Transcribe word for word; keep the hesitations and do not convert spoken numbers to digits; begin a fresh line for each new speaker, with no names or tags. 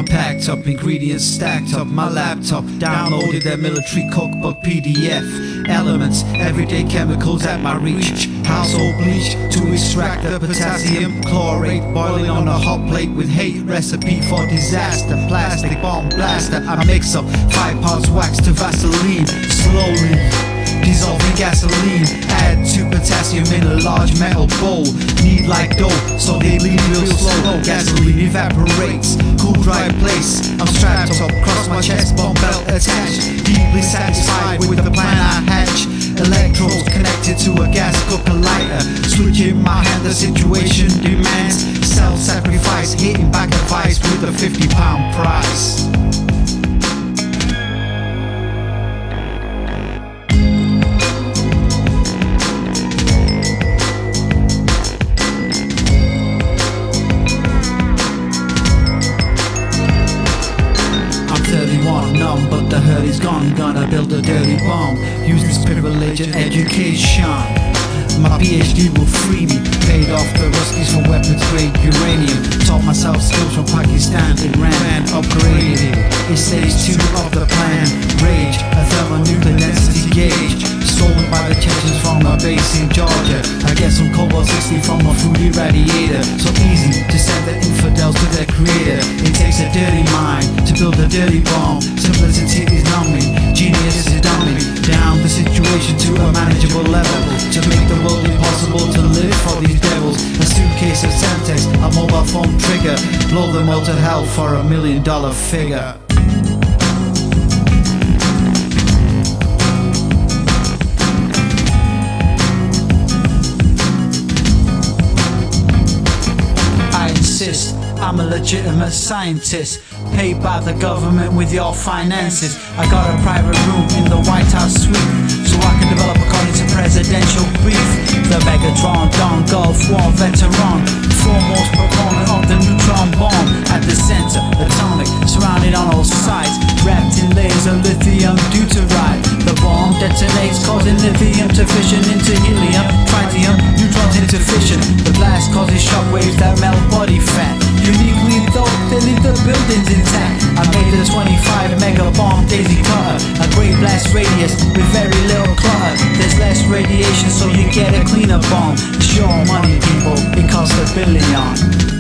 packed up, ingredients stacked up. My laptop downloaded their military cookbook P D F. Elements, everyday chemicals at my reach. Household bleach to extract the potassium. Chlorate boiling on a hot plate with hate. Recipe for disaster. Plastic bomb blaster. I mix up five parts wax to Vaseline. Slowly dissolving gasoline. Add to potassium in a large metal bowl. Knead like dough so they leave real slow. Gasoline evaporates. Cool dry place. I'm strapped up, cross my chest, bomb belt attached. Deeply satisfied with the plan I hatch. Electrodes connected to a gas cooker lighter. Switch in my hand, the situation demands self-sacrifice. Hitting back advice with a fifty pound price. Numb, but the hurt is gone. Gonna build a dirty bomb. Use this privilege and education. My P H D will free me. Paid off the Ruskies for weapons grade uranium. Taught myself skills from Pakistan, Iran, upgraded. It stage two of the plan. Rage, a thermonuclear density gauge. Stolen by the Chechens from a base in Georgia. I get some cobalt sixty from a fruity radiator. So easy to send the infidels to their creator. It takes a dirty mind to build a dirty bomb. Simplicity is numbing, genius is dumbing down the situation to a manageable level. To make the world impossible to live for these devils. A suitcase of Semtex, a mobile phone trigger. Blow them all to hell for a million dollar figure. I'm a legitimate scientist, paid by the government with your finances. I got a private room in the White House suite, so I can develop according to presidential brief. The Megatron, Don Gulf War veteran, foremost proponent of the neutron bomb. At the center, atomic, surrounded on all sides, wrapped in layers of lithium deuteride. The bomb detonates, causing lithium to fission into helium, tritium, neutrons into fission. The blast causes shockwaves that melt body fat. Uniquely though, they leave the buildings intact. I made a twenty-five mega bomb daisy cutter, a great blast radius with very little clutter. There's less radiation so you get a cleaner bomb. It's your money people, it costs a billion.